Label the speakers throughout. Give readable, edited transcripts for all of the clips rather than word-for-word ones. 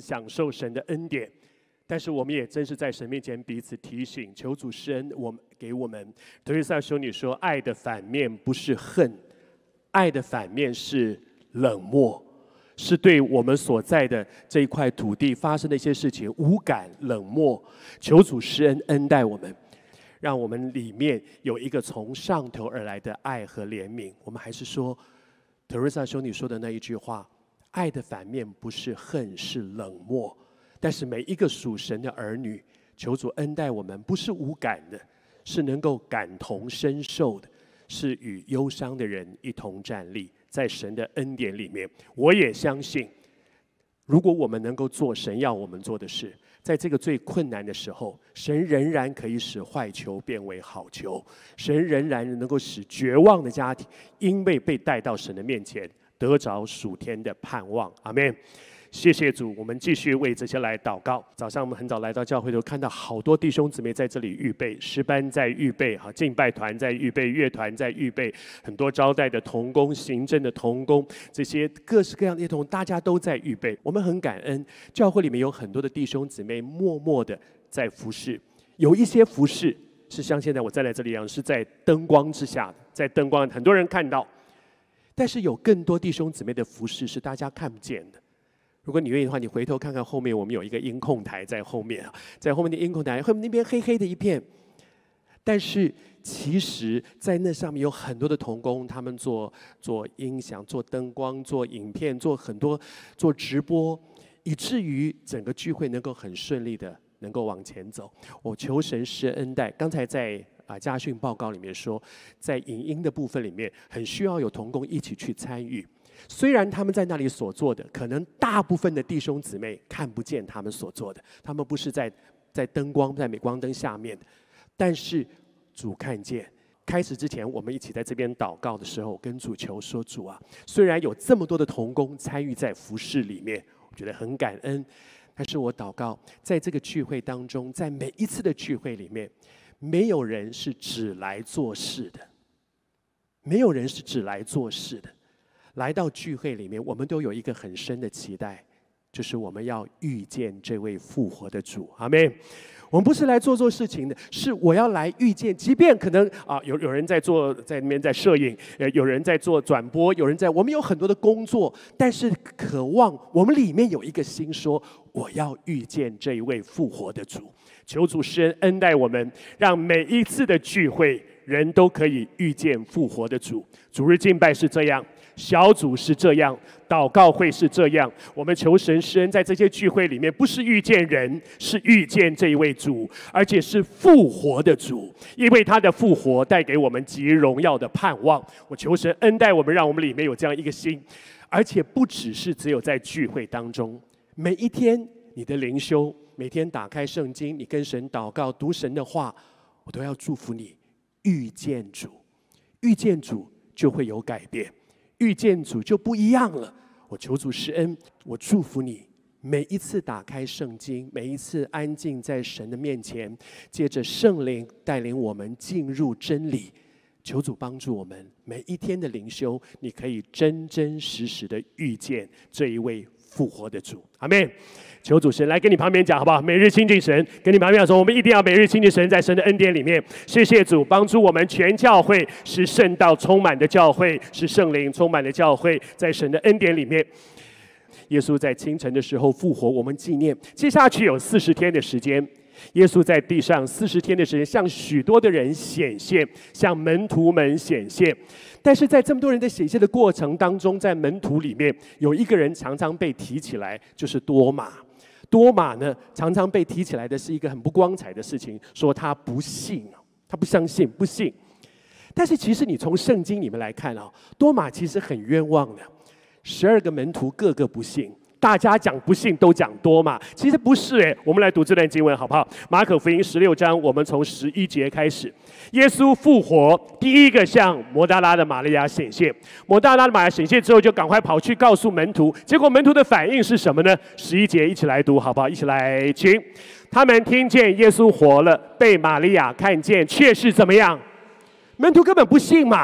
Speaker 1: 享受神的恩典。但是我们也真是在神面前彼此提醒，求主施恩，给我们。德瑞萨修女说，爱的反面不是恨，爱的反面是冷漠，是对我们所在的这一块土地发生的一些事情无感冷漠。求主施恩恩待我们，让我们里面有一个从上头而来的爱和怜悯。我们还是说德瑞萨修女说的那一句话，爱的反面不是恨，是冷漠。但是每一个属神的儿女，求主恩待我们，不是无感的，是能够感同身受的，是与忧伤的人一同站立，在神的恩典里面。我也相信，如果我们能够做神要我们做的事，在这个最困难的时候，神仍然可以使坏球变为好球，神仍然能够使绝望的家庭因为被带到神的面前，得着属天的盼望。阿们。谢谢主，我们继续为这些来祷告。早上我们很早来到教会，都看到好多弟兄姊妹在这里预备，诗班在预备，敬拜团在预备，乐团在预备，很多招待的同工、行政的同工，这些各式各样的一同，大家都在预备。我们很感恩，教会里面有很多的弟兄姊妹默默的在服侍，有一些服侍是像现在我站在这里一样，是在灯光之下，在灯光很多人看到，但是有更多弟兄姊妹的服侍是大家看不见的。如果你愿意的话，你回头看看后面，我们有一个音控台在后面，在后面的音控台，后面那边黑黑的一片。但是其实，在那上面有很多的同工，他们做音响、做灯光、做影片、做很多做直播，以至于整个聚会能够很顺利的能够往前走。我求神施恩待。刚才在家训报告里面说，在影音的部分里面，很需要有同工一起去参与。虽然他们在那里所做的，可能大部分的弟兄姊妹看不见他们所做的，他们不是在灯光、在镁光灯下面的，但是主看见。开始之前，我们一起在这边祷告的时候，跟主求说：主啊，虽然有这么多的同工参与在服事里面，我觉得很感恩，但是我祷告，在这个聚会当中，在每一次的聚会里面，没有人是只来做事的，没有人是只来做事的。来到聚会里面，我们都有一个很深的期待，就是我们要遇见这位复活的主。阿们。我们不是来做事情的，是我要来遇见。即便可能有人在那边在摄影，有人在做转播，我们有很多的工作，但是渴望我们里面有一个心说，我要遇见这一位复活的主。求主施恩恩待我们，让每一次的聚会人都可以遇见复活的主。主日敬拜是这样，小组是这样，祷告会是这样。我们求神施恩，在这些聚会里面，不是遇见人，是遇见这一位主，而且是复活的主。因为他的复活带给我们极荣耀的盼望。我求神恩待我们，让我们里面有这样一个心，而且不只有在聚会当中，每一天你的灵修，每天打开圣经，你跟神祷告，读神的话，我都要祝福你遇见主。遇见主就会有改变，遇见主就不一样了。我求主施恩，我祝福你每一次打开圣经，每一次安静在神的面前，借着圣灵带领我们进入真理。求主帮助我们每一天的灵修，你可以真真实实的遇见这一位复活的主。阿们。求主神来跟你旁边讲好不好？每日亲近神，跟你旁边讲说，我们一定要每日亲近神，在神的恩典里面。谢谢主帮助我们全教会是圣道充满的教会，是圣灵充满的教会，在神的恩典里面。耶稣在清晨的时候复活，我们纪念。接下去有40天的时间，耶稣在地上40天的时间，向许多的人显现，向门徒们显现。但是在这么多人的显现的过程当中，在门徒里面有一个人常常被提起来，就是多马。多马呢，常常被提起来的是一个很不光彩的事情，说他不信，他不相信，不信。但是其实你从圣经里面来看多马其实很冤枉的。12个门徒个个不信，大家讲不信都讲多马，其实不是我们来读这段经文好不好？马可福音16章，我们从11节开始。耶稣复活，第一个向抹大拉的玛利亚显现。抹大拉的玛利亚显现之后，就赶快跑去告诉门徒。结果门徒的反应是什么呢？11节一起来读好不好？一起来，请。他们听见耶稣活了，被玛利亚看见，却是怎么样？门徒根本不信嘛，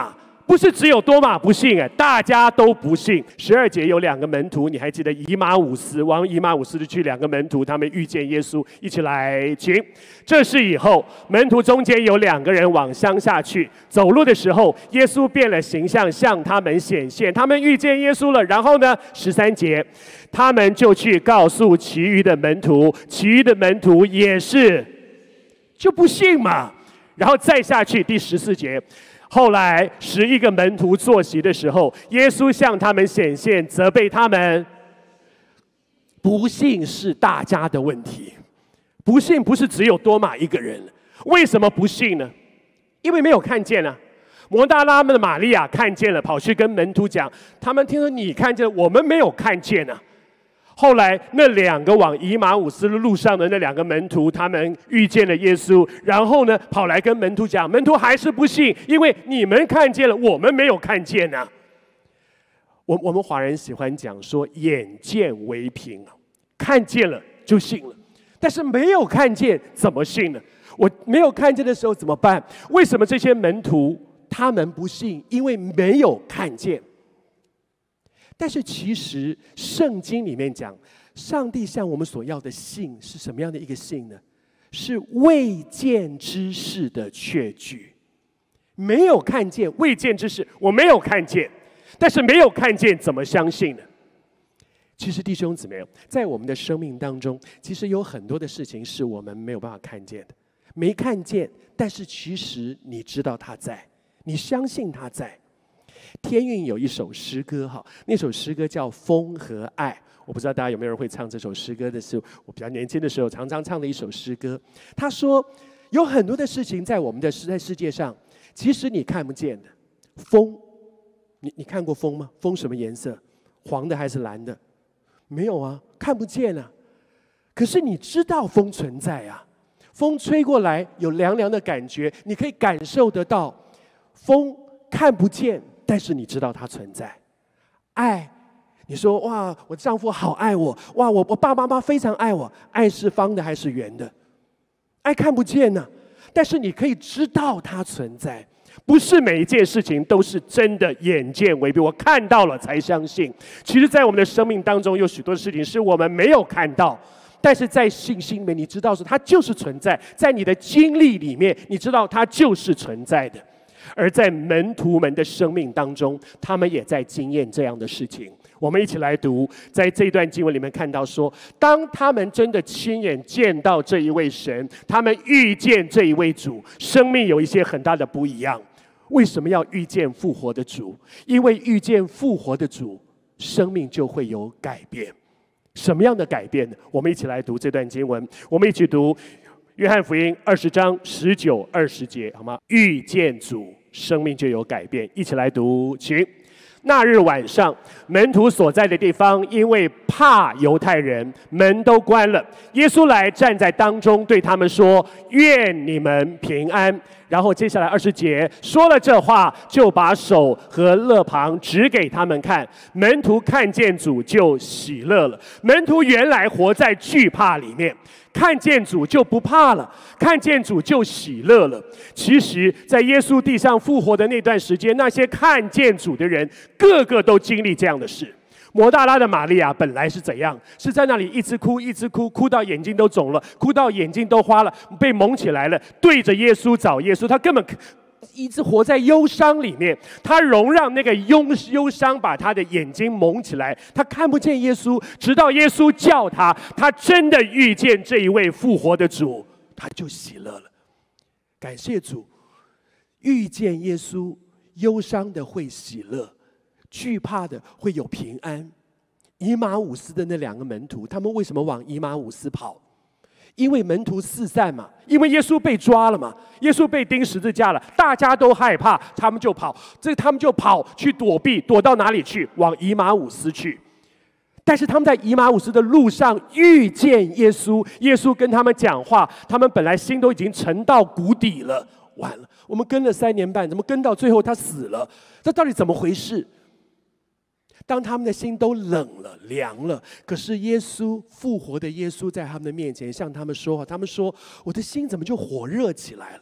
Speaker 1: 不是只有多马不信哎，大家都不信。12节有2个门徒，你还记得以马忤斯？往以马忤斯的去2个门徒，他们遇见耶稣，一起来请。这是以后，门徒中间有2个人往乡下去，走路的时候，耶稣变了形象，向他们显现。他们遇见耶稣了，然后呢？13节，他们就去告诉其余的门徒，其余的门徒也是就不信嘛。然后再下去，第14节。后来11个门徒坐席的时候，耶稣向他们显现，责备他们。不信是大家的问题，不信不是只有多马一个人。为什么不信呢？因为没有看见啊。摩大拉的玛利亚看见了，跑去跟门徒讲，他们听说你看见了，我们没有看见啊。后来那2个往以马忤斯的路上的那2个门徒，他们遇见了耶稣，然后呢跑来跟门徒讲，门徒还是不信，因为你们看见了，我们没有看见啊。我们华人喜欢讲说眼见为凭啊，看见了就信了，但是没有看见怎么信呢？我没有看见的时候怎么办？为什么这些门徒他们不信？因为没有看见。但是其实圣经里面讲，上帝向我们所要的信是什么样的一个信呢？是未见之事的确据。没有看见，未见之事，我没有看见，但是没有看见怎么相信呢？其实弟兄姊妹，在我们的生命当中，其实有很多的事情是我们没有办法看见的，没看见，但是其实你知道他在，你相信他在。天韵有一首诗歌，那首诗歌叫《风和爱》，我不知道大家有没有人会唱这首诗歌的是我比较年轻的时候常常唱的一首诗歌。他说，有很多的事情在我们的在世界上，其实你看不见的。风，你看过风吗？风什么颜色？黄的还是蓝的？没有啊，看不见啊。可是你知道风存在啊，风吹过来有凉凉的感觉，你可以感受得到。风看不见，但是你知道它存在。爱，你说哇，我丈夫好爱我，哇，我爸爸妈妈非常爱我。爱是方的还是圆的？爱看不见呢，但是你可以知道它存在。不是每一件事情都是真的眼见为凭，我看到了才相信。其实在我们的生命当中，有许多事情是我们没有看到，但是在信心里面你知道说它就是存在，在你的经历里面你知道它就是存在的。而在门徒们的生命当中，他们也在经验这样的事情。我们一起来读，在这段经文里面看到说，当他们真的亲眼见到这一位神，他们遇见这一位主，生命有一些很大的不一样。为什么要遇见复活的主？因为遇见复活的主，生命就会有改变。什么样的改变呢？我们一起来读这段经文，我们一起读约翰福音20章19、20节，好吗？遇见主，生命就有改变。一起来读，请。那日晚上，门徒所在的地方，因为怕犹太人，门都关了。耶稣来站在当中，对他们说：“愿你们平安。”然后接下来20节说了这话，就把手和肋旁指给他们看。门徒看见主就喜乐了。门徒原来活在惧怕里面，看见主就不怕了，看见主就喜乐了。其实在耶稣地上复活的那段时间，那些看见主的人个个都经历这样的事。摩大拉的玛利亚本来是怎样？是在那里一直哭，一直哭，哭到眼睛都肿了，哭到眼睛都花了，被蒙起来了，对着耶稣找耶稣。他根本一直活在忧伤里面，他容让那个忧伤把他的眼睛蒙起来，他看不见耶稣，直到耶稣叫他，他真的遇见这一位复活的主，他就喜乐了。感谢主，遇见耶稣，忧伤的会喜乐，惧怕的会有平安。以马忤斯的那2个门徒，他们为什么往以马忤斯跑？因为门徒四散嘛，因为耶稣被抓了嘛，耶稣被钉十字架了，大家都害怕，他们就跑，他们就跑去躲避，躲到哪里去？往以马忤斯去。但是他们在以马忤斯的路上遇见耶稣，耶稣跟他们讲话，他们本来心都已经沉到谷底了，完了，我们跟了3年半，怎么跟到最后他死了？这到底怎么回事？当他们的心都冷了、凉了，可是耶稣复活的耶稣在他们的面前向他们说话，他们说：“我的心怎么就火热起来了？”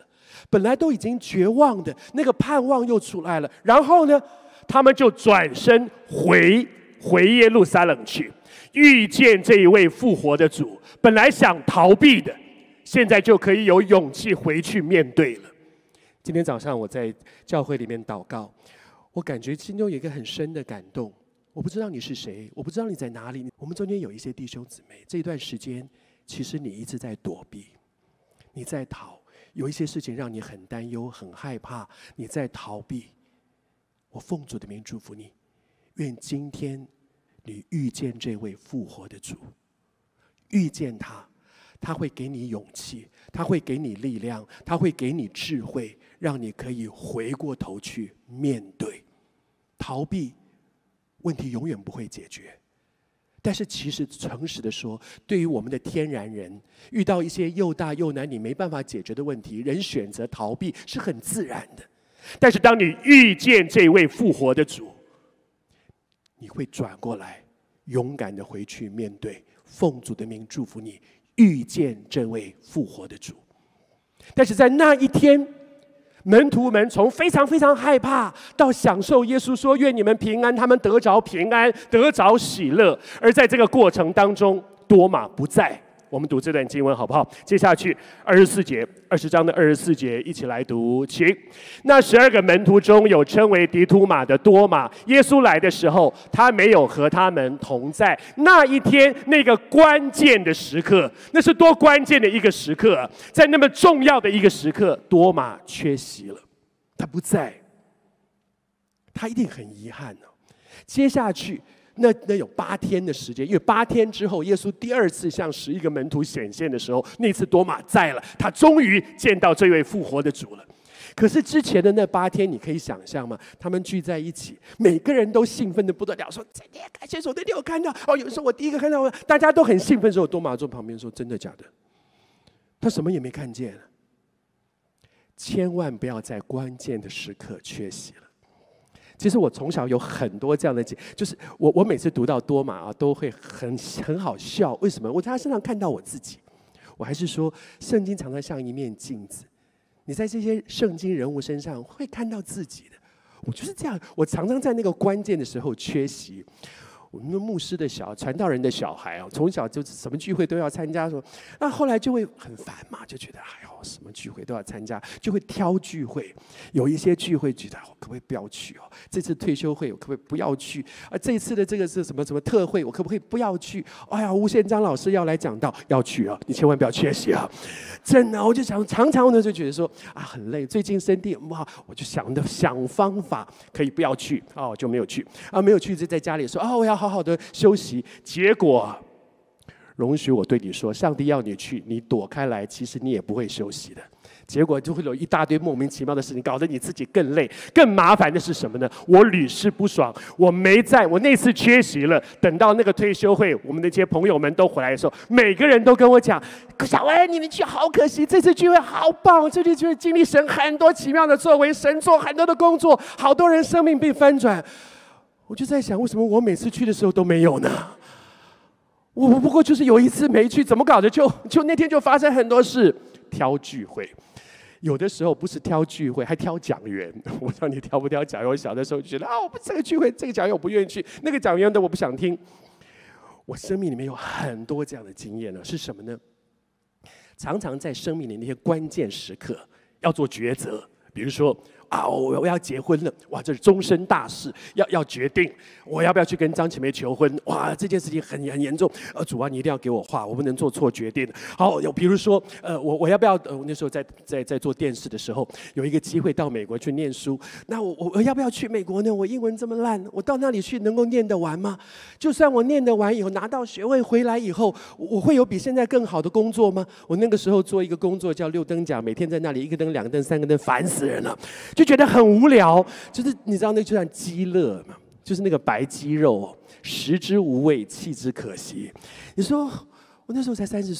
Speaker 1: 本来都已经绝望的那个盼望又出来了。然后呢，他们就转身回耶路撒冷去，遇见这一位复活的主。本来想逃避的，现在就可以有勇气回去面对了。今天早上我在教会里面祷告，我感觉心中有一个很深的感动。我不知道你是谁，我不知道你在哪里。我们中间有一些弟兄姊妹，这一段时间其实你一直在躲避，你在逃，有一些事情让你很担忧、很害怕，你在逃避。我奉主的名祝福你，愿今天你遇见这位复活的主，遇见他，他会给你勇气，他会给你力量，他会给你智慧，让你可以回过头去面对。逃避问题永远不会解决，但是其实诚实的说，对于我们的天然人，遇到一些又大又难你没办法解决的问题，人选择逃避是很自然的。但是当你遇见这位复活的主，你会转过来，勇敢的回去面对。奉主的名祝福你，遇见这位复活的主。但是在那一天，门徒们从非常非常害怕到享受耶稣说愿你们平安，他们得着平安，得着喜乐。而在这个过程当中，多马不在。我们读这段经文好不好？接下去24节，20章的24节，一起来读，请。那12个门徒中有称为迪图马的多马，耶稣来的时候，他没有和他们同在。那一天，那个关键的时刻，那是多关键的一个时刻啊！在那么重要的一个时刻，多马缺席了，他不在，他一定很遗憾哦。接下去。那有8天的时间，因为8天之后，耶稣第2次向11个门徒显现的时候，那次多马在了，他终于见到这位复活的主了。可是之前的那8天，你可以想象吗？他们聚在一起，每个人都兴奋的不得了，说：“今天感谢主，那天我看到哦，有时候我第一个看到，大家都很兴奋的时候，多马坐旁边说：真的假的？他什么也没看见。千万不要在关键的时刻缺席了。”其实我从小有很多这样的就是我每次读到多马啊，都会很好笑。为什么？我在他身上看到我自己。我还是说，圣经常常像一面镜子，你在这些圣经人物身上会看到自己的。我就是这样，我常常在那个关键的时候缺席。我们牧师的传道人的小孩啊，从小就什么聚会都要参加，说那后来就会很烦嘛，就觉得哎呦，什么聚会都要参加，就会挑聚会。有一些聚会觉得我可不可以不要去哦？这次退休会我可不可以不要去？这一次的这个是什么特会，我可不可以不要去？哎呀，吴宪章老师要来讲道，要去啊，你千万不要缺席啊！真的，我就常常呢就觉得说啊很累，最近身体不好，我就想方法可以不要去哦，就没有去啊，没有去就在家里说啊我要好好的休息。结果，容许我对你说，上帝要你去，你躲开来，其实你也不会休息的。结果就会有一大堆莫名其妙的事情，搞得你自己更累。更麻烦的是什么呢？我屡试不爽，我没在，我那次缺席了。等到那个退休会，我们那些朋友们都回来的时候，每个人都跟我讲：“小薇，你们去好可惜，这次聚会好棒，这次聚会经历神很多奇妙的作为，神做很多的工作，好多人生命被翻转。”我就在想，为什么我每次去的时候都没有呢？我不过就是有一次没去，怎么搞的？就那天就发生很多事。挑聚会，有的时候不是挑聚会，还挑讲员。我不知道你挑不挑讲员？我小的时候就觉得啊，我不这个聚会，这个讲员我不愿意去，那个讲员的我不想听。我生命里面有很多这样的经验呢，是什么呢？常常在生命里那些关键时刻要做抉择，比如说。啊，我要结婚了，哇，这是终身大事，要决定我要不要去跟张启梅求婚，哇，这件事情很严重，主啊，你一定要给我话，我不能做错决定。好，比如说，我要不要？我那时候在做电视的时候，有一个机会到美国去念书，那我要不要去美国呢？我英文这么烂，我到那里去能够念得完吗？就算我念得完以后拿到学位回来以后，我会有比现在更好的工作吗？我那个时候做一个工作叫6灯奖，每天在那里1个灯、2个灯、3个灯，烦死人了。就觉得很无聊，就是你知道那就像鸡肋嘛，就是那个白鸡肉，食之无味，弃之可惜。你说我那时候才30岁，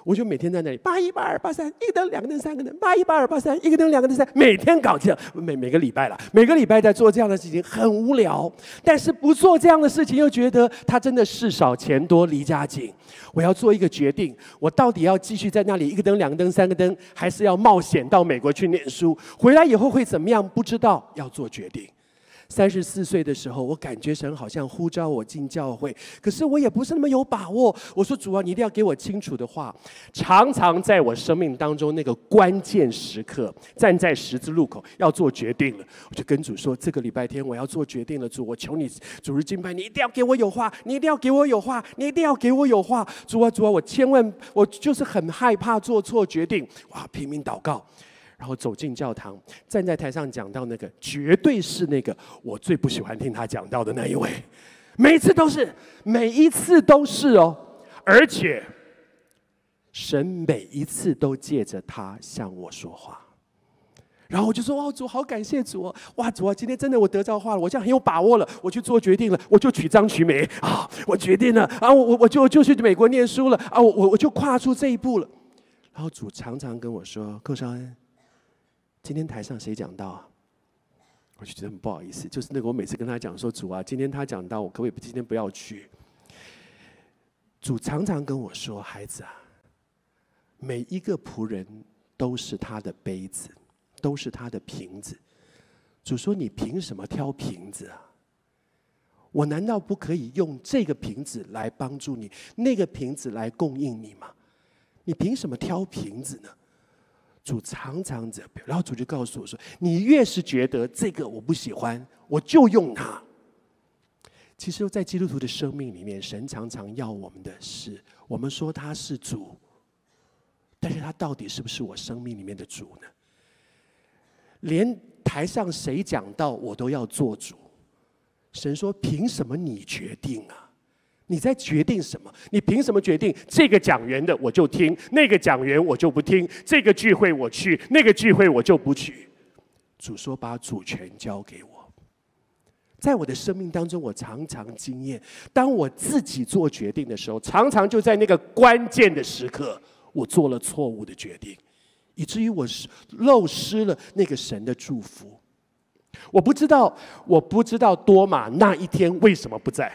Speaker 1: 我就每天在那里81283，一个灯两个灯三个灯，81283，一个灯两个灯三，每天搞这样，每个礼拜了，每个礼拜在做这样的事情，很无聊。但是不做这样的事情，又觉得他真的事少钱多离家近。我要做一个决定，我到底要继续在那里一个灯两个灯三个灯，还是要冒险到美国去念书？回来以后会怎么样？不知道，要做决定。34岁的时候，我感觉神好像呼召我进教会，可是我也不是那么有把握。我说主啊，你一定要给我清楚的话。常常在我生命当中那个关键时刻，站在十字路口要做决定了，我就跟主说：这个礼拜天我要做决定了，主，我求你主日敬拜，你一定要给我有话，你一定要给我有话，你一定要给我有话。主啊，主啊，我千万，我就是很害怕做错决定。哇，拼命祷告。然后走进教堂，站在台上讲到那个，绝对是那个我最不喜欢听他讲到的那一位，每一次都是，每一次都是哦，而且神每一次都借着他向我说话。然后我就说：哦，主，好感谢主哦！哇，主啊，今天真的我得着话了，我这样很有把握了，我去做决定了，我就娶张娶美啊，我决定了啊，我就去美国念书了啊，我就跨出这一步了。然后主常常跟我说：寇绍恩，今天台上谁讲道啊？我就觉得很不好意思，就是那个我每次跟他讲说：主啊，今天他讲道，我可不可以今天不要去？主常常跟我说：孩子啊，每一个仆人都是他的杯子，都是他的瓶子。主说：你凭什么挑瓶子啊？我难道不可以用这个瓶子来帮助你，那个瓶子来供应你吗？你凭什么挑瓶子呢？主常常这样，然后主就告诉我说：你越是觉得这个我不喜欢，我就用它。其实在基督徒的生命里面，神常常要我们的是，我们说他是主，但是他到底是不是我生命里面的主呢？连台上谁讲道我都要做主。神说：凭什么你决定啊？你在决定什么？你凭什么决定这个讲员的我就听，那个讲员我就不听，这个聚会我去，那个聚会我就不去？主说：把主权交给我。在我的生命当中，我常常经验，当我自己做决定的时候，常常就在那个关键的时刻，我做了错误的决定，以至于我漏失了那个神的祝福。我不知道多马那一天为什么不在。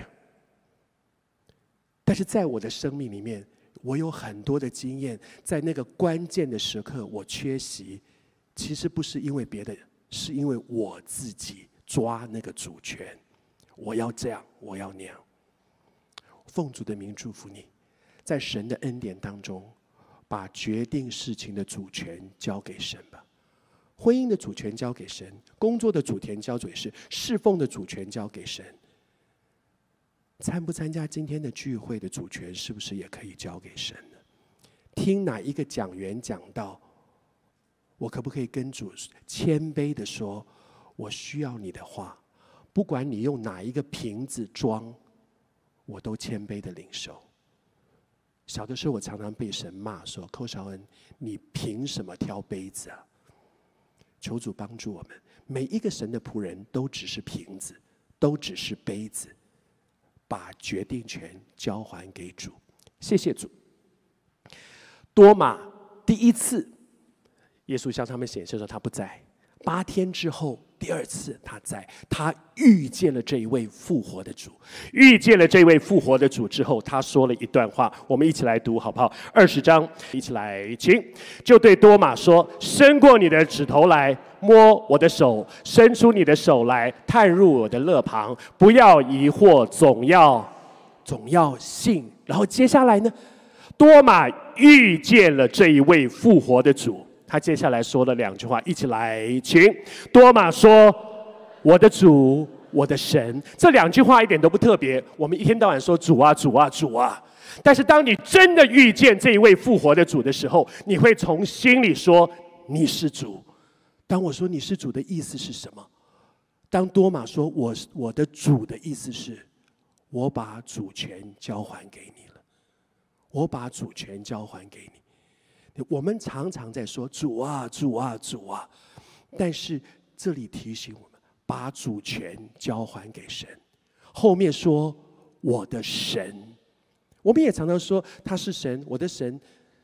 Speaker 1: 但是在我的生命里面，我有很多的经验，在那个关键的时刻我缺席，其实不是因为别的，是因为我自己抓那个主权。我要这样，我要那样。奉主的名祝福你，在神的恩典当中，把决定事情的主权交给神吧。婚姻的主权交给神，工作的主权交给神，侍奉的主权交给神。参不参加今天的聚会的主权，是不是也可以交给神呢？听哪一个讲员讲道，我可不可以跟主谦卑的说：我需要你的话，不管你用哪一个瓶子装，我都谦卑的领受。小的时候，我常常被神骂说：寇绍恩，你凭什么挑杯子啊？求主帮助我们，每一个神的仆人都只是瓶子，都只是杯子。把决定权交还给主，谢谢主。多马第一次，耶稣向他们显现说他不在。8天之后，第2次他在，他遇见了这一位复活的主。遇见了这位复活的主之后，他说了一段话，我们一起来读好不好？20章，一起来，请。就对多马说：伸过你的指头来，摸我的手，伸出你的手来，探入我的肋旁，不要疑惑，总要信。然后接下来呢，多马遇见了这一位复活的主。他接下来说了2句话，一起来，请。多马说：我的主，我的神。这2句话一点都不特别，我们一天到晚说主啊，主啊，主啊。但是当你真的遇见这一位复活的主的时候，你会从心里说：你是主。当我说你是主的意思是什么？当多马说我的主的意思是，我把主权交还给你了，我把主权交还给你。我们常常在说主啊，主啊，主啊，但是这里提醒我们，把主权交还给神。后面说我的神，我们也常常说他是神，我的神。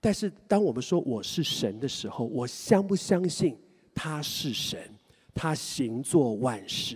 Speaker 1: 但是当我们说我是神的时候，我相不相信他是神，他行作万事？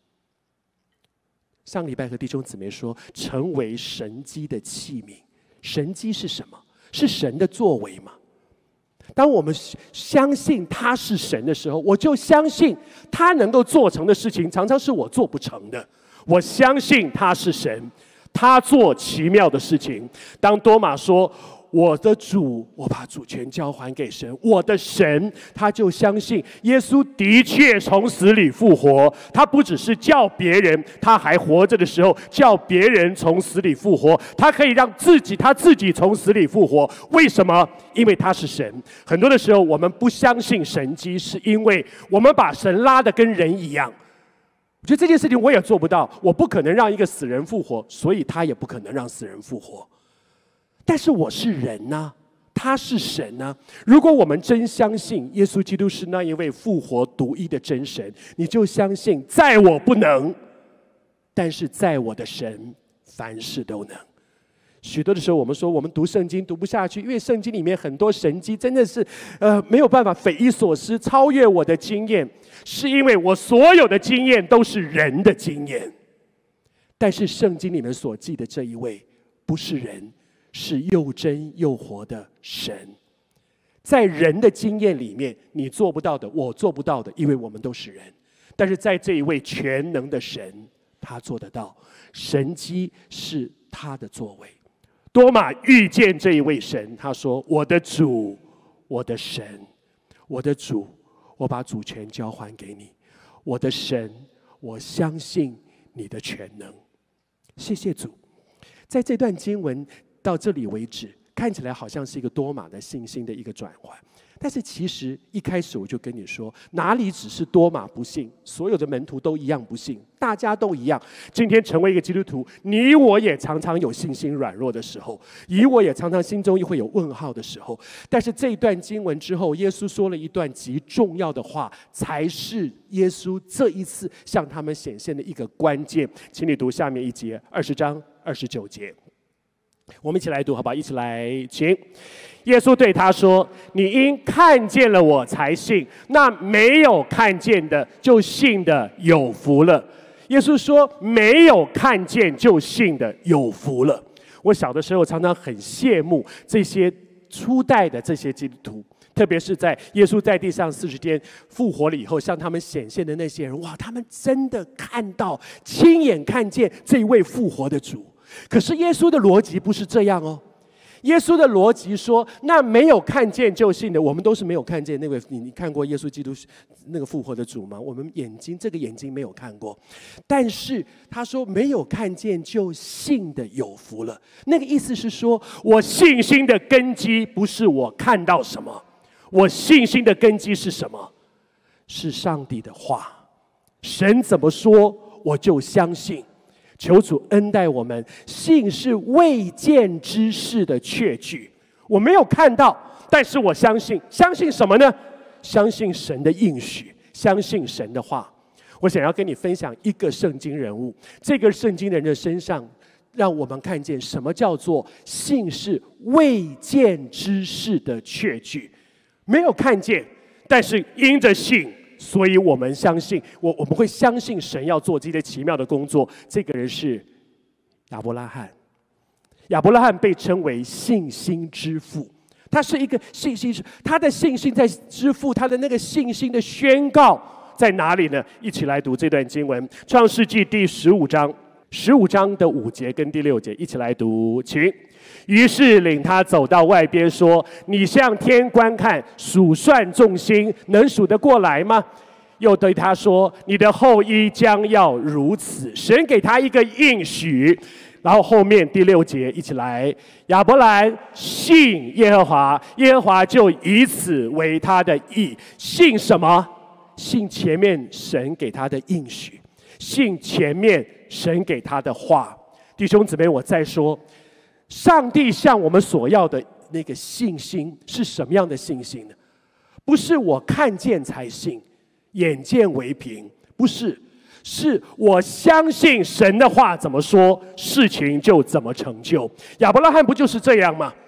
Speaker 1: 上个礼拜和弟兄姊妹说，成为神迹的器皿。神迹是什么？是神的作为吗？当我们相信他是神的时候，我就相信他能够做成的事情常常是我做不成的。我相信他是神，他做奇妙的事情。当多马说我的主，我把主权交还给神，我的神，他就相信耶稣的确从死里复活。他不只是叫别人，他还活着的时候叫别人从死里复活。他可以让他自己从死里复活。为什么？因为他是神。很多的时候我们不相信神迹，是因为我们把神拉得跟人一样。我觉得这件事情我也做不到，我不可能让一个死人复活，所以他也不可能让死人复活。但是我是人啊，他是神啊。如果我们真相信耶稣基督是那一位复活独一的真神，你就相信在我不能，但是在我的神凡事都能。许多的时候我们说我们读圣经读不下去，因为圣经里面很多神迹真的是没有办法匪夷所思，超越我的经验，是因为我所有的经验都是人的经验。但是圣经里面所记的这一位不是人，是又真又活的神。在人的经验里面，你做不到的，我做不到的，因为我们都是人。但是在这一位全能的神，他做得到。神迹是他的作为。多马遇见这一位神，他说：我的主，我的神，我的主，我把主权交还给你。我的神，我相信你的全能。谢谢主。在这段经文到这里为止，看起来好像是一个多马的信心的一个转换，但是其实一开始我就跟你说，哪里只是多马不信，所有的门徒都一样不信，大家都一样。今天成为一个基督徒，你我也常常有信心软弱的时候，你我也常常心中会有问号的时候。但是这一段经文之后，耶稣说了一段极重要的话，才是耶稣这一次向他们显现的一个关键。请你读下面一节，20章29节。我们一起来读好不好？一起来，请。耶稣对他说：你因看见了我才信，那没有看见的就信的有福了。耶稣说没有看见就信的有福了。我小的时候常常很羡慕这些初代的这些基督徒，特别是在耶稣在地上40天复活了以后向他们显现的那些人，哇，他们真的看到亲眼看见这一位复活的主。可是耶稣的逻辑不是这样哦。耶稣的逻辑说，那没有看见就信的，我们都是没有看见那位。你看过耶稣基督那个复活的主吗？我们这个眼睛没有看过。但是他说没有看见就信的有福了。那个意思是说，我信心的根基不是我看到什么，我信心的根基是什么？是上帝的话。神怎么说我就相信。求主恩待我们，信是未见之事的确据。我没有看到，但是我相信。相信什么呢？相信神的应许，相信神的话。我想要跟你分享一个圣经人物，这个圣经人的身上，让我们看见什么叫做信是未见之事的确据。没有看见，但是因着信，所以我们相信，我们会相信神要做这些奇妙的工作。这个人是亚伯拉罕。亚伯拉罕被称为信心之父，他是一个信心，他的信心在之父，他的那个信心的宣告在哪里呢？一起来读这段经文，创世纪第15章，15章的5节跟第6节，一起来读，请。于是领他走到外边，说：你向天观看，数算众星，能数得过来吗？又对他说：你的后裔将要如此。神给他一个应许。然后后面第6节，一起来。亚伯兰信耶和华，耶和华就以此为他的义。信什么？信前面神给他的应许，信前面神给他的话。弟兄姊妹，我再说，上帝向我们所要的那个信心是什么样的信心呢？不是我看见才信，眼见为凭，不是，是我相信神的话怎么说，事情就怎么成就。亚伯拉罕不就是这样吗？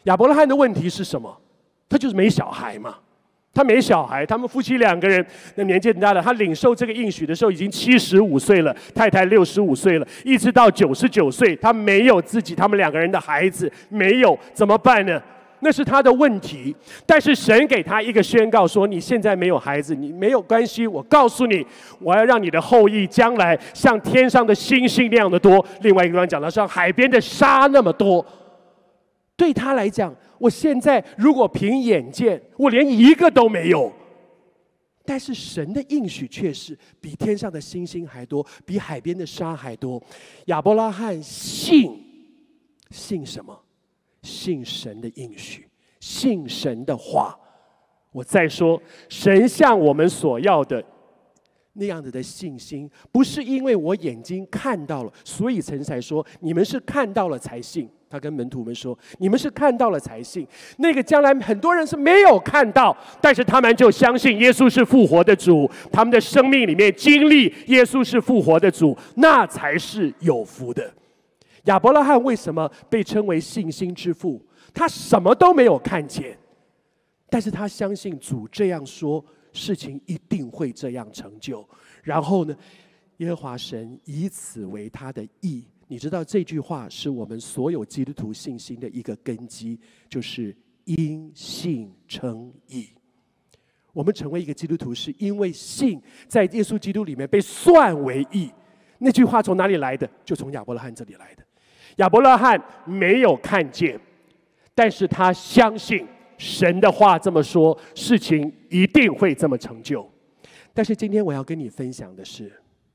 Speaker 1: 亚伯拉罕的问题是什么？他就是没小孩嘛。他没小孩，他们夫妻2个人，那年纪很大了。他领受这个应许的时候已经75岁了，太太65岁了，一直到99岁，他没有他们2个人的孩子，没有，怎么办呢？那是他的问题。但是神给他一个宣告说：你现在没有孩子，你没有关系，我告诉你，我要让你的后裔将来像天上的星星那样的多。另外一个地方讲到像海边的沙那么多。对他来讲，我现在如果凭眼见，我连一个都没有。但是神的应许却是比天上的星星还多，比海边的沙还多。亚伯拉罕信什么？信神的应许，信神的话。我再说，神向我们所要的那样子的信心，不是因为我眼睛看到了，所以神才说你们是看到了才信。他跟门徒们说：“你们是看到了才信。那个将来很多人是没有看到，但是他们就相信耶稣是复活的主，他们的生命里面经历耶稣是复活的主，那才是有福的。”亚伯拉罕为什么被称为信心之父？他什么都没有看见，但是他相信主这样说，事情一定会这样成就。然后呢，耶和华神以此为他的义。你知道这句话是我们所有基督徒信心的一个根基，就是因信称义。我们成为一个基督徒，是因为信在耶稣基督里面被算为义。那句话从哪里来的？就从亚伯拉罕这里来的。亚伯拉罕没有看见，但是他相信神的话这么说，事情一定会这么成就。但是今天我要跟你分享的是，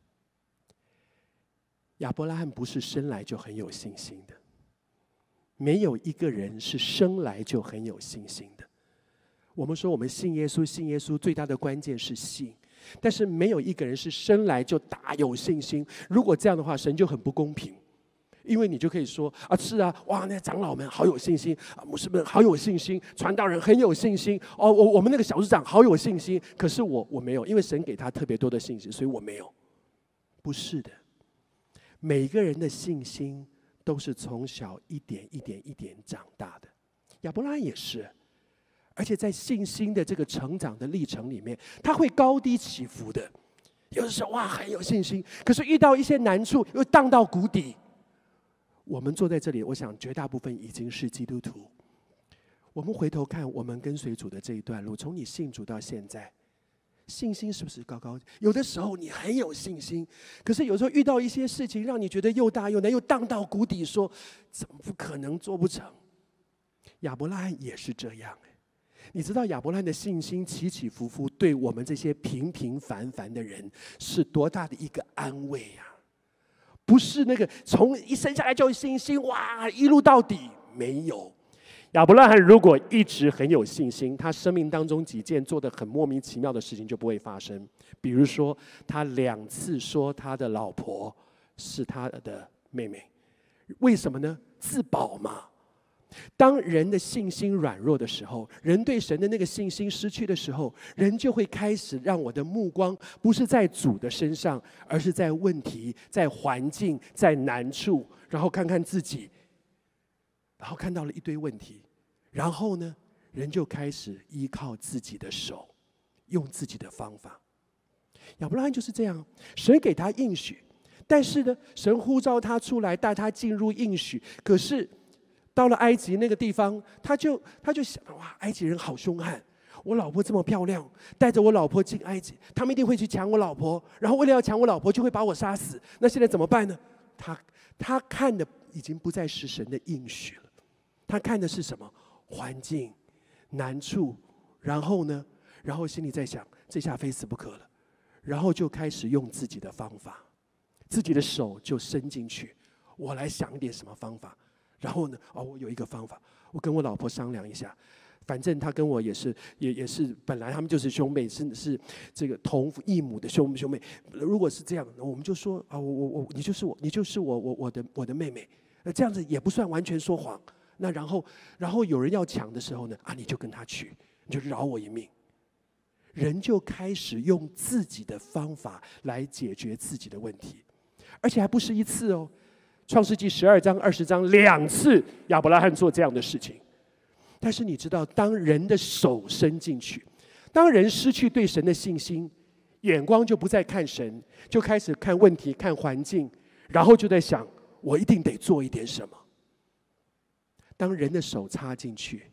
Speaker 1: 亚伯拉罕不是生来就很有信心的，没有一个人是生来就很有信心的。我们说我们信耶稣，信耶稣最大的关键是信，但是没有一个人是生来就大有信心。如果这样的话，神就很不公平，因为你就可以说啊，是啊，哇，那长老们好有信心啊，牧师们好有信心，传道人很有信心哦，我们那个小组长好有信心，可是我没有，因为神给他特别多的信心，所以我没有。不是的。每个人的信心都是从小一点一点一点长大的，亚伯拉罕也是，而且在信心的这个成长的历程里面，他会高低起伏的。有的时候哇很有信心，可是遇到一些难处又荡到谷底。我们坐在这里，我想绝大部分已经是基督徒。我们回头看我们跟随主的这一段路，从你信主到现在，信心是不是高高？有的时候你很有信心，可是有时候遇到一些事情，让你觉得又大又难，又荡到谷底，说怎么不可能做不成？亚伯拉罕也是这样。你知道亚伯拉罕的信心起起伏伏，对我们这些平平凡凡的人是多大的一个安慰呀！不是那个从一生下来就有信心，哇，一路到底，没有。亚伯拉罕如果一直很有信心，他生命当中几件做得很莫名其妙的事情就不会发生。比如说，他2次说他的老婆是他的妹妹，为什么呢？自保嘛。当人的信心软弱的时候，人对神的那个信心失去的时候，人就会开始让我的目光不是在主的身上，而是在问题、在环境、在难处，然后看看自己，然后看到了一堆问题，然后呢，人就开始依靠自己的手，用自己的方法。亚伯拉罕就是这样，神给他应许，但是呢，神呼召他出来，带他进入应许，可是到了埃及那个地方，他就想，哇，埃及人好凶悍，我老婆这么漂亮，带着我老婆进埃及，他们一定会去抢我老婆，然后为了要抢我老婆，就会把我杀死。那现在怎么办呢？他看的已经不再是神的应许了，他看的是什么？环境、难处，然后呢？然后心里在想，这下非死不可了，然后就开始用自己的方法，自己的手就伸进去，我来想一点什么方法。然后呢？我有一个方法，我跟我老婆商量一下，反正她跟我也是本来他们就是兄妹，是这个同父异母的兄妹。如果是这样，我们就说啊，你就是我的妹妹，这样子也不算完全说谎。那然后有人要抢的时候呢，你就跟他去，你就饶我一命。人就开始用自己的方法来解决自己的问题，而且还不是一次哦。创世纪12章、20章2次，亚伯拉罕做这样的事情。 但是你知道，当人的手伸进去，当人失去对神的信心，眼光就不再看神，就开始看问题、看环境，然后就在想：我一定得做一点什么。当人的手插进去，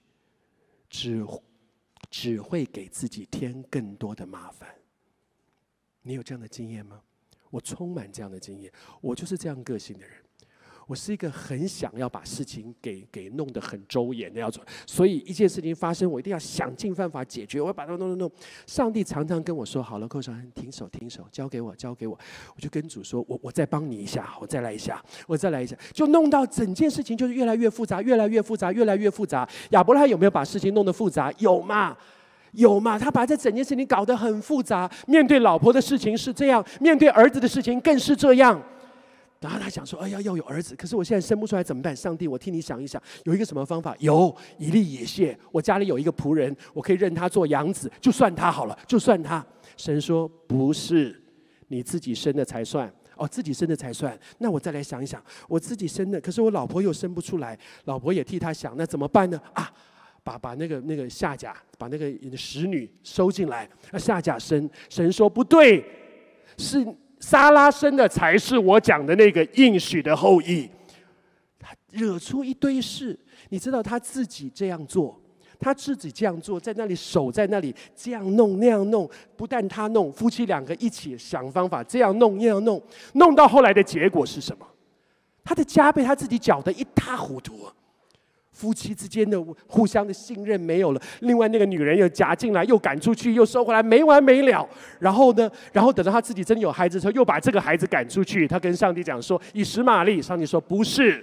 Speaker 1: 只会给自己添更多的麻烦。你有这样的经验吗？我充满这样的经验，我就是这样个性的人。我是一个很想要把事情给弄得很周延的要做，所以一件事情发生，我一定要想尽办法解决，我要把它弄。上帝常常跟我说：“好了，寇长，停手，交给我。”我就跟主说：“我再帮你一下，我再来一下。”就弄到整件事情就是越来越复杂。亚伯拉罕有没有把事情弄得复杂？有嘛，他把这整件事情搞得很复杂。面对老婆的事情是这样，面对儿子的事情更是这样。然后他想说：“哎呀，要有儿子，可是我现在生不出来怎么办？上帝，我替你想一想，有一个什么方法？有以利以谢，我家里有一个仆人，我可以认他做养子，就算他好了，就算他。”神说：“不是，你自己生的才算。哦，自己生的才算。那我再来想一想，我自己生的，可是我老婆又生不出来，老婆也替他想，那怎么办呢？啊！”把那个夏甲，把那个使女收进来，夏甲生。神说不对，是撒拉生的才是我讲的那个应许的后裔。他惹出一堆事，你知道他自己这样做，在那里守在那里这样弄那样弄，不但他弄，夫妻两个一起想方法这样弄那样弄，弄到后来的结果是什么？他的家被他自己搅得一塌糊涂。夫妻之间的互相的信任没有了，另外那个女人又夹进来，又赶出去，又收回来，没完没了。然后等到他自己真的有孩子的时候，又把这个孩子赶出去。他跟上帝讲说：“以实玛利。”上帝说：“不是。”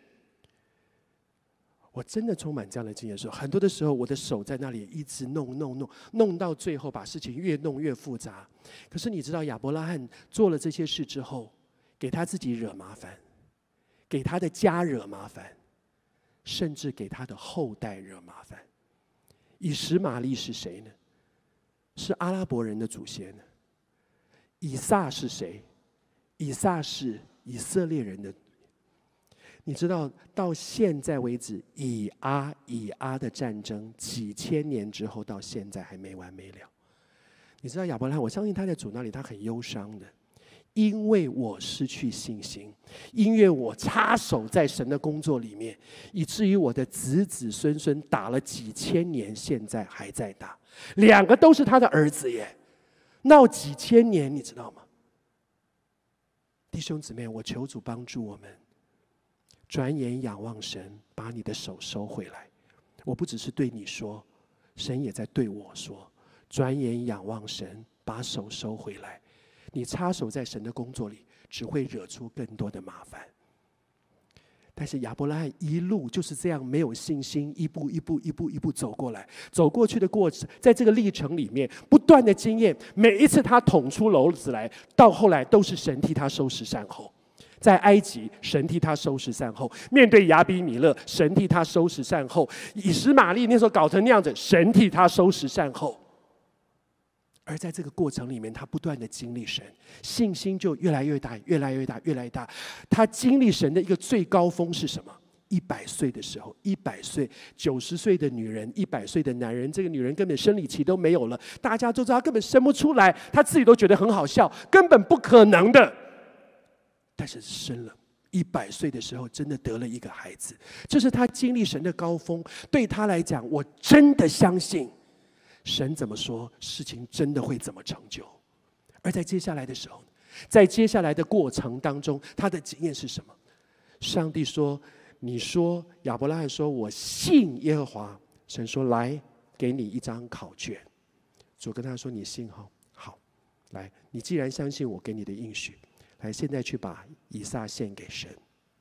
Speaker 1: 我真的充满这样的经验，说很多的时候，我的手在那里一直弄到最后，把事情越弄越复杂。可是你知道，亚伯拉罕做了这些事之后，给他自己惹麻烦，给他的家惹麻烦。甚至给他的后代惹麻烦。以实玛利是谁呢？是阿拉伯人的祖先。以撒是谁？以撒是以色列人的。你知道，到现在为止，以阿的战争几千年之后，到现在还没完没了。你知道亚伯拉罕，我相信他在主那里，他很忧伤的。因为我失去信心，因为我插手在神的工作里面，以至于我的子子孙孙打了几千年，现在还在打。两个都是他的儿子耶，闹几千年，你知道吗？弟兄姊妹，我求主帮助我们，转眼仰望神，把你的手收回来。我不只是对你说，神也在对我说，转眼仰望神，把手收回来。你插手在神的工作里，只会惹出更多的麻烦。但是亚伯拉罕一路就是这样没有信心，一步一步走过来，走过去的过程，在这个历程里面，不断的经验，每一次他捅出篓子来，到后来都是神替他收拾善后。在埃及，神替他收拾善后；面对亚比米勒，神替他收拾善后；以实玛利那时候搞成那样子，神替他收拾善后。而在这个过程里面，他不断的经历神，信心就越来越大。他经历神的一个最高峰是什么？100岁的时候，100岁，90岁的女人，100岁的男人，这个女人根本生理期都没有了，大家都知道她根本生不出来，她自己都觉得很好笑，根本不可能的。但是生了，100岁的时候真的得了一个孩子，这是他经历神的高峰。对他来讲，我真的相信。神怎么说，事情真的会怎么成就。而在接下来的时候，在接下来的过程当中，他的经验是什么？上帝说：“你说，亚伯拉罕说，我信耶和华。”神说：“来，给你一张考卷。”主跟他说：“你信哈？好，来，你既然相信我给你的应许，来，现在去把以撒献给神。”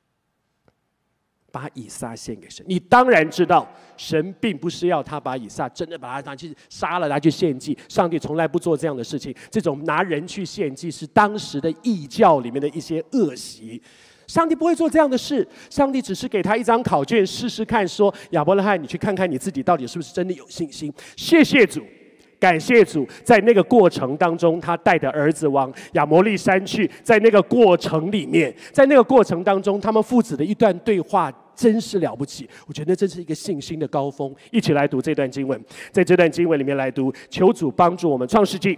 Speaker 1: 把以撒献给神，你当然知道，神并不是要他把以撒真的把他拿去杀了，拿去献祭。上帝从来不做这样的事情。这种拿人去献祭是当时的异教里面的一些恶习。上帝不会做这样的事，上帝只是给他一张考卷，试试看，说亚伯拉罕，你去看看你自己到底是不是真的有信心。谢谢主。感谢主，在那个过程当中，他带着儿子往亚摩利山去。在那个过程里面，在那个过程当中，他们父子的一段对话真是了不起。我觉得这是一个信心的高峰。一起来读这段经文，在这段经文里面来读，求主帮助我们。创世纪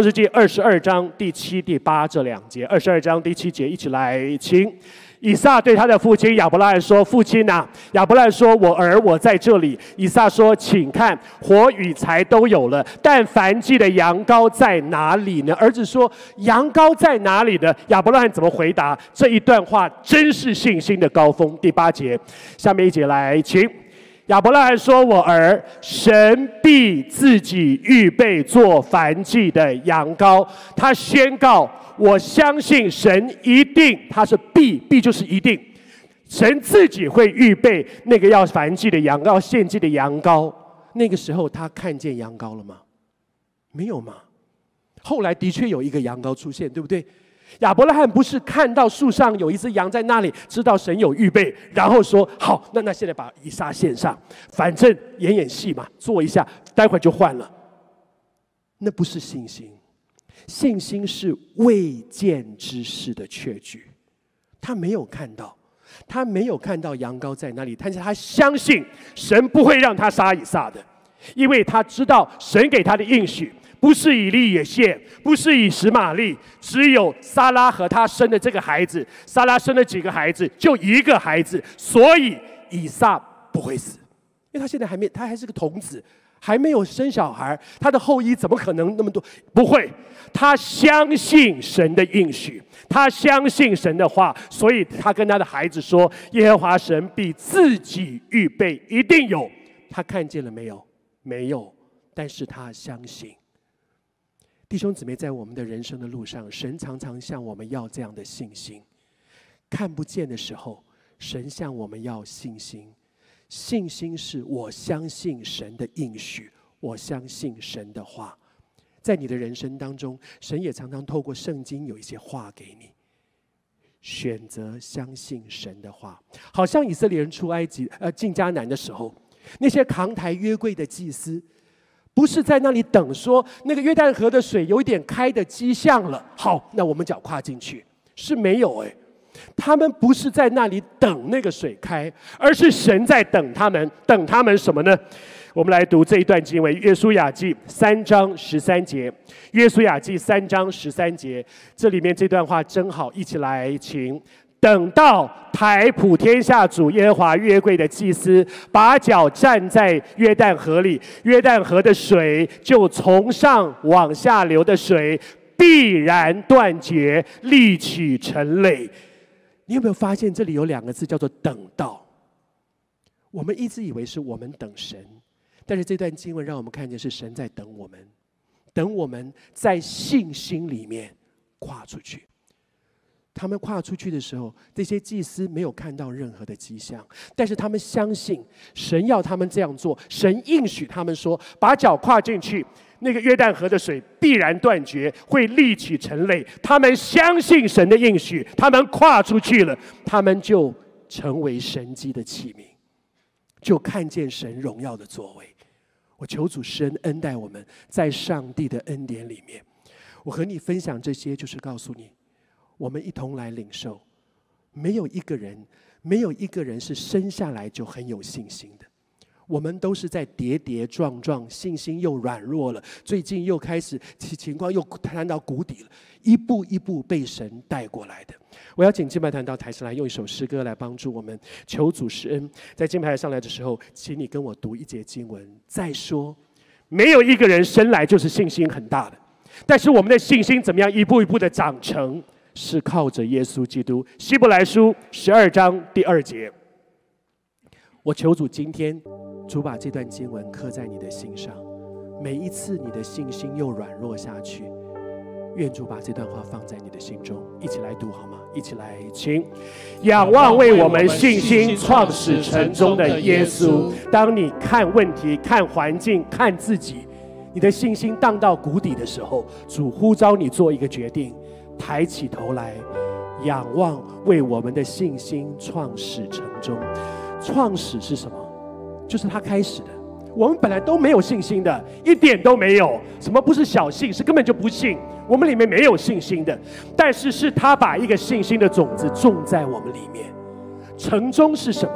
Speaker 1: 22章第7、第8这2节，22章第7节，一起来，请。以撒对他的父亲亚伯拉罕说：“父亲啊！”亚伯拉罕说：“我儿，我在这里。”以撒说：“请看，火与柴都有了，但燔祭的羊羔在哪里呢？”儿子说：“羊羔在哪里呢？”亚伯拉罕怎么回答？这一段话真是信心的高峰。第8节，下面一节来，请。亚伯拉罕说：“我儿，神必自己预备做燔祭的羊羔。”他宣告。我相信神一定，他是必就是一定，神自己会预备那个要燔祭的羊羔，要献祭的羊羔。那个时候他看见羊羔了吗？没有吗？后来的确有一个羊羔出现，对不对？亚伯拉罕不是看到树上有一只羊在那里，知道神有预备，然后说好，那现在把以撒献上，反正演戏嘛，做一下，待会儿就换了。那不是信心。信心是未见之事的确据，他没有看到羊羔在哪里，但是他相信神不会让他杀以撒的，因为他知道神给他的应许不是以利以谢，不是以实玛利，只有撒拉和他生的这个孩子。撒拉生了几个孩子？就一个孩子，所以以撒不会死，因为他现在他还是个童子。还没有生小孩，他的后裔怎么可能那么多？不会，他相信神的应许，他相信神的话，所以他跟他的孩子说：“耶和华神必自己预备，一定有。”他看见了没有？没有，但是他相信。弟兄姊妹，在我们的人生的路上，神常常向我们要这样的信心。看不见的时候，神向我们要信心。信心是我相信神的应许，我相信神的话。在你的人生当中，神也常常透过圣经有一些话给你，选择相信神的话。好像以色列人出埃及进迦南的时候，那些扛抬约柜的祭司，不是在那里等说那个约旦河的水有一点开的迹象了，好，那我们脚跨进去，是没有他们不是在那里等那个水开，而是神在等他们。等他们什么呢？我们来读这一段经文，约书亚记3章13节。约书亚记3章13节，这里面这段话真好，一起来，请。等到抬普天下主耶和华约柜的祭司把脚站在约旦河里，约旦河的水就从上往下流的水必然断绝，立起成垒。你有没有发现这里有2个字叫做等到？我们一直以为是我们等神，但是这段经文让我们看见是神在等我们，等我们在信心里面跨出去。他们跨出去的时候，这些祭司没有看到任何的迹象，但是他们相信神要他们这样做，神应许他们说，把脚跨进去，那个约旦河的水必然断绝，会立起成垒。他们相信神的应许，他们跨出去了，他们就成为神迹的器皿，就看见神荣耀的作为。我求主施恩恩待我们，在上帝的恩典里面。我和你分享这些，就是告诉你，我们一同来领受。没有一个人是生下来就很有信心的。我们都是在跌跌撞撞，信心又软弱了，最近又开始情况又谈到谷底了，一步一步被神带过来的。我要请敬拜团到台上来，用一首诗歌来帮助我们，求主施恩。在敬拜台上来的时候，请你跟我读一节经文。再说，没有一个人生来就是信心很大的，但是我们的信心怎么样一步一步的长成，是靠着耶稣基督。希伯来书12章第2节。我求主今天，主把这段经文刻在你的心上，每一次你的信心又软弱下去，愿主把这段话放在你的心中，一起来读好吗？一起来，请。仰望为我们信心创始成终的耶稣。当你看问题、看环境、看自己，你的信心荡到谷底的时候，主呼召你做一个决定，抬起头来，仰望为我们的信心创始成终。创始是什么？就是他开始的。我们本来都没有信心的，一点都没有。什么不是小信？是根本就不信。我们里面没有信心的，但是是他把一个信心的种子种在我们里面。成终是什么？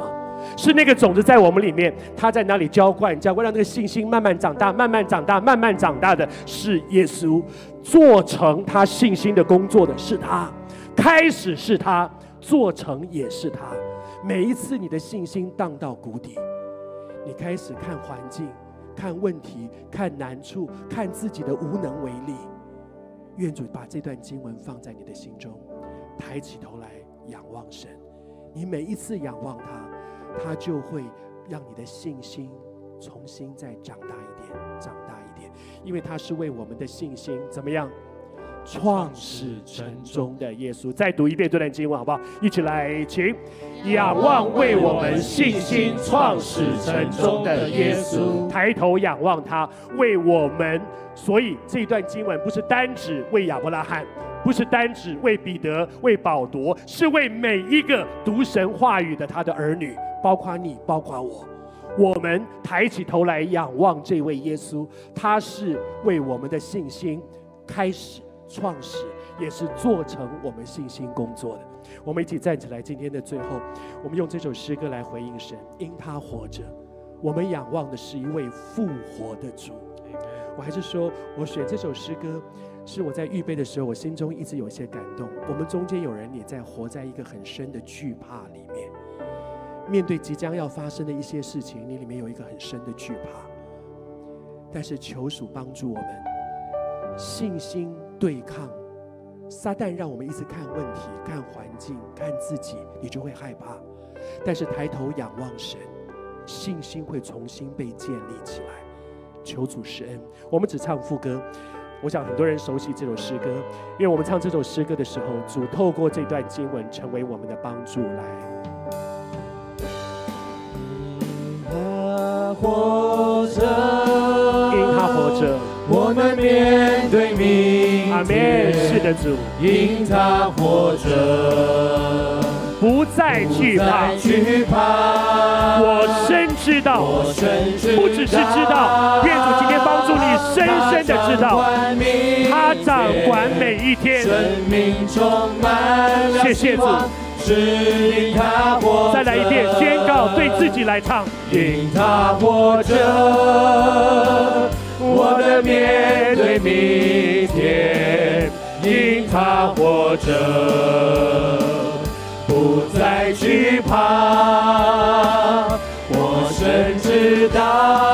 Speaker 1: 是那个种子在我们里面，他在那里浇灌，让那个信心慢慢长大，慢慢长大，慢慢长大的是耶稣，做成他信心的工作的是他，开始是他，做成也是他。每一次你的信心荡到谷底，你开始看环境、看问题、看难处、看自己的无能为力，愿主把这段经文放在你的心中，抬起头来仰望神。你每一次仰望他，他就会让你的信心重新再长大一点，长大一点，因为他是为我们的信心怎么样？创始成终的耶稣。再读一遍这段经文好不好？一起来，请。仰望为我们信心创始成终的耶稣，抬头仰望他，为我们。所以这一段经文不是单指为亚伯拉罕，不是单指为彼得、为保罗，是为每一个读神话语的他的儿女，包括你，包括我。我们抬起头来仰望这位耶稣，他是为我们的信心开始创始，也是做成我们信心工作的。我们一起站起来，今天的最后，我们用这首诗歌来回应神，因他活着，我们仰望的是一位复活的主。我还是说，我选这首诗歌是我在预备的时候，我心中一直有一些感动。我们中间有人也在活在一个很深的惧怕里面，面对即将要发生的一些事情，你里面有一个很深的惧怕。但是求主帮助我们，信心对抗撒旦，让我们一直看问题、看环境、看自己，你就会害怕。但是抬头仰望神，信心会重新被建立起来。求主施恩。我们只唱副歌，我想很多人熟悉这首诗歌，因为我们唱这首诗歌的时候，主透过这段经文成为我们的帮助。来，
Speaker 2: 他活着，
Speaker 1: 因他活着，
Speaker 2: 我们面对明天。
Speaker 1: 阿们。是的，主，
Speaker 2: 因他活着，
Speaker 1: 不再惧怕。我深知道，不只是知道，愿主今天帮助你深深的知道，他掌管每一天。谢谢主。再来一遍，宣告，对自己来唱。
Speaker 2: 因他活着，我们面对明天。因他活着，不再惧怕。我深知道，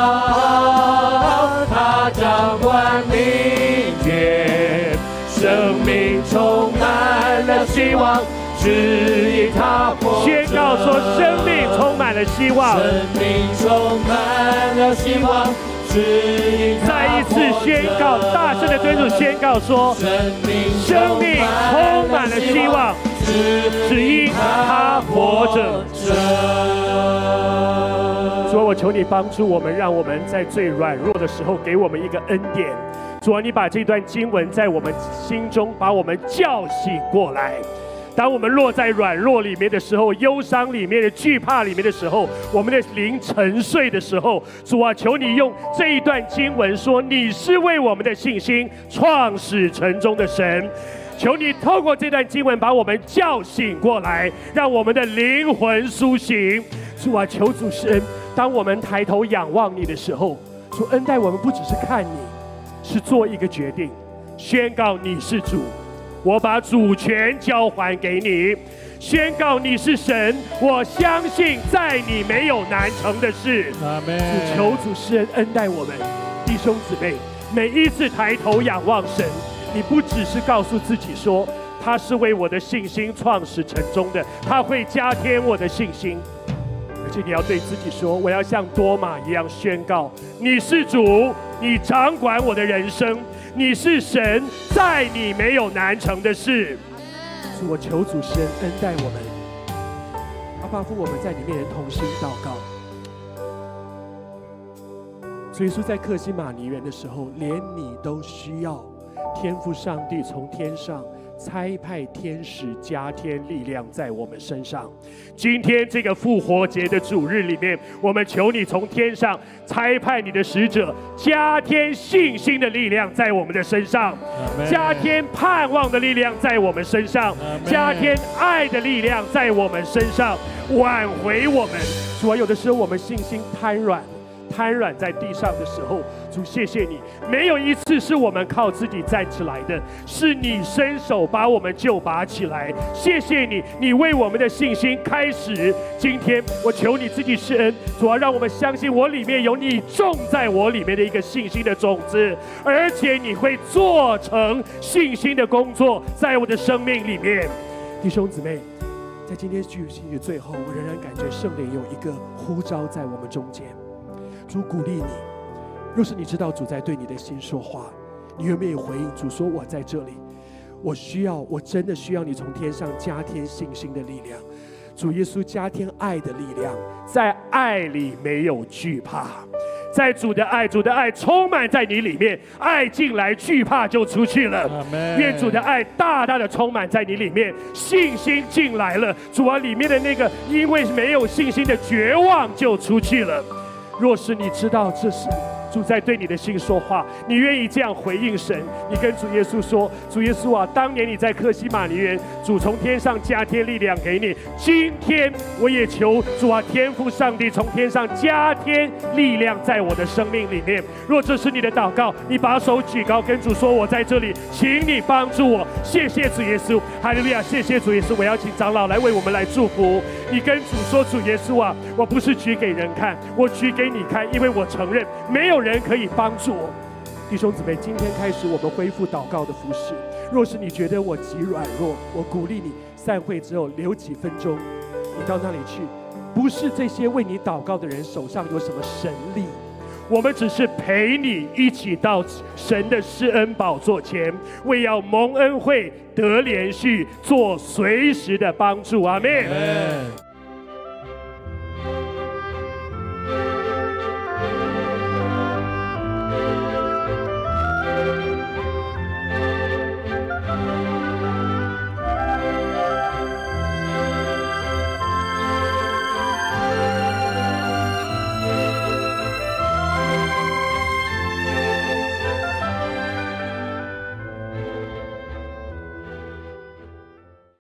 Speaker 2: 他掌管明天，生命充满了希望，只因他活着。
Speaker 1: 宣告说，生命充满了希望，
Speaker 2: 生命充满了希望。
Speaker 1: 再一次宣告，大声的对主宣告说，生命充满了希望，只因他活着。主啊，我求你帮助我们，让我们在最软弱的时候给我们一个恩典。主啊，你把这段经文在我们心中把我们叫醒过来。当我们落在软弱里面的时候，忧伤里面的惧怕里面的时候，我们的灵沉睡的时候，主啊，求你用这一段经文说，你是为我们的信心创始成终的神。求你透过这段经文把我们叫醒过来，让我们的灵魂苏醒。主啊，求主施恩，当我们抬头仰望你的时候，主恩待我们不只是看你，是做一个决定，宣告你是主。我把主权交还给你，宣告你是神。我相信在你没有难成的事。
Speaker 2: 阿们。
Speaker 1: 主求主施恩恩待我们弟兄姊妹，每一次抬头仰望神，你不只是告诉自己说他是为我的信心创始成终的，他会加添我的信心。而且你要对自己说，我要像多马一样宣告，你是主，你掌管我的人生，你是神，在你没有难成的事。主，我求主施恩恩待我们。阿爸父，我们在你面前同心祷告。主耶稣在客西马尼园的时候，连你都需要天父上帝从天上差派天使加添力量在我们身上。今天这个复活节的主日里面，我们求你从天上差派你的使者，加添信心的力量在我们的身上，加添盼望的力量在我们身上，加添爱的力量在我们身上，挽回我们。主啊，有的时候我们信心瘫软在地上的时候，主谢谢你，没有一次是我们靠自己站起来的，是你伸手把我们救拔起来。谢谢你，你为我们的信心开始。今天我求你自己施恩，主啊，让我们相信我里面有你种在我里面的一个信心的种子，而且你会做成信心的工作在我的生命里面。弟兄姊妹，在今天聚集的最后，我仍然感觉圣灵有一个呼召在我们中间。主鼓励你，若是你知道主在对你的心说话，你愿不愿意回应主说，我在这里，我真的需要你从天上加添信心的力量。主耶稣加添爱的力量，在爱里没有惧怕，在主的爱充满在你里面，爱进来，惧怕就出去了。愿主的爱大大的充满在你里面，信心进来了，主啊，里面的那个因为没有信心的绝望就出去了。若是你知道这是主在对你的心说话，你愿意这样回应神，你跟主耶稣说，主耶稣啊，当年你在客西马尼园，主从天上加添力量给你，今天我也求主啊，天父上帝从天上加添力量在我的生命里面。若这是你的祷告，你把手举高，跟主说，我在这里，请你帮助我。谢谢主耶稣，哈利路亚，谢谢主耶稣。我要请长老来为我们来祝福。你跟主说，主耶稣啊，我不是举给人看，我举给你看，因为我承认没有人可以帮助我。弟兄姊妹，今天开始我们恢复祷告的服事。若是你觉得我极软弱，我鼓励你散会之后留几分钟，你到那里去。不是这些为你祷告的人手上有什么神力，我们只是陪你一起到神的施恩宝座前，为要蒙恩惠得连续，做随时的帮助。阿们。